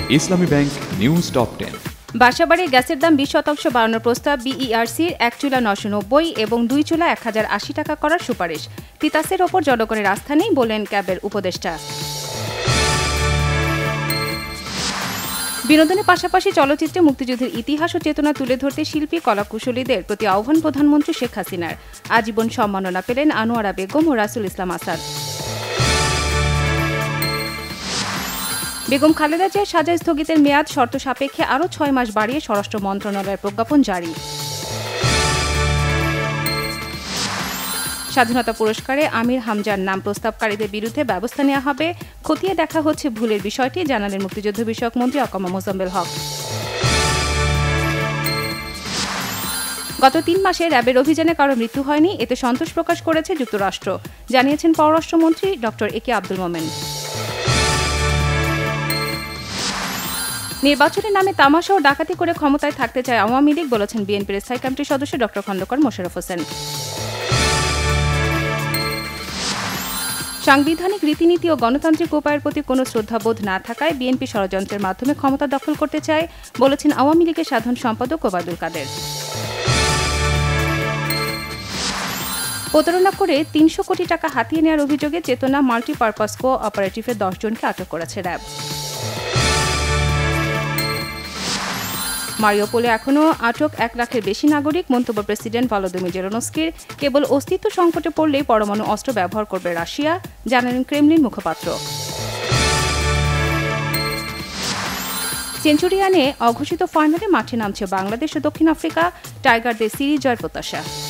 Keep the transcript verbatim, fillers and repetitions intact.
ইসলামী Bank news top ten. বাসাবাড়ি গ্যাসের দাম বিশ শতাংশ বাড়ানোর প্রস্তাব বিইআরসির এক চুলা নশো নব্বই এবং দুই চুলা এক হাজার আশি টাকা করার সুপারিশ। তিতাসের ওপর জনগণের আস্থা নেই বলেন ক্যাবের উপদেষ্টা। বিনোদনের পাশাপাশি চলচ্চিত্রে মুক্তিযুদ্ধের ইতিহাস ও চেতনা তুলে ধরতে শিল্পী কলাকুশলীদের প্রতি আহ্বান প্রধানমন্ত্রী শেখ হাসিনার। আজীবন সম্মাননা পেলেন আনোয়ারা বেগম ও রাসুল ইসলাম আসাদ। বেগম খালেদা জিয়ার সাজা স্থগিতের মেয়াদ শর্ত সাপেক্ষে আরও ছয় মাস বাড়িয়ে স্বরাষ্ট্র মন্ত্রণালয়ের প্রজ্ঞাপন জারি। স্বাধীনতা পুরস্কারে আমির হামজার নাম প্রস্তাবকারীদের বিরুদ্ধে ব্যবস্থা নেওয়া হবে, খতিয়ে দেখা হচ্ছে ভুলের বিষয়টি জানালেন মুক্তিযুদ্ধ বিষয়ক মন্ত্রী অকমা মোজাম্মেল হক। গত তিন মাসে র্যাবের অভিযানে কারো মৃত্যু হয়নি, এতে সন্তোষ প্রকাশ করেছে যুক্তরাষ্ট্র, জানিয়েছেন পররাষ্ট্রমন্ত্রী ড এ কে আব্দুল মোমেন। নির্বাচনের নামে তামাশা ও ডাকাতি করে ক্ষমতায় থাকতে চায় আওয়ামী লীগ, বলেছেন বিএনপির স্থায়ী কমিটির সদস্য ড খন্দকার মোশাররফ হোসেন। সাংবিধানিক রীতিনীতি ও গণতান্ত্রিক উপায়ের প্রতি কোনো শ্রদ্ধাবোধ না থাকায় বিএনপি ষড়যন্ত্রের মাধ্যমে ক্ষমতা দখল করতে চায়, বলেছেন আওয়ামী লীগের সাধারণ সম্পাদক ওবায়দুল কাদের। প্রতারণা করে তিনশো কোটি টাকা হাতিয়ে নেওয়ার অভিযোগে চেতনা মাল্টিপারপাস কো অপারেটিভের দশ জনকে আটক করেছে র্যাব। মারিওপোলে এখনও আটক এক লাখের বেশি নাগরিক, মন্তব্য প্রেসিডেন্ট ভলোদিমির জেলেনস্কির। কেবল অস্তিত্ব সংকটে পড়লেই পরমাণু অস্ত্র ব্যবহার করবে রাশিয়া, জানালেন ক্রেমলিন মুখপাত্র। সেঞ্চুরিয়ানে অঘোষিত ফাইনালে মাঠে নামছে বাংলাদেশ ও দক্ষিণ আফ্রিকা, টাইগারদের সিরিজ জয়ের প্রত্যাশা।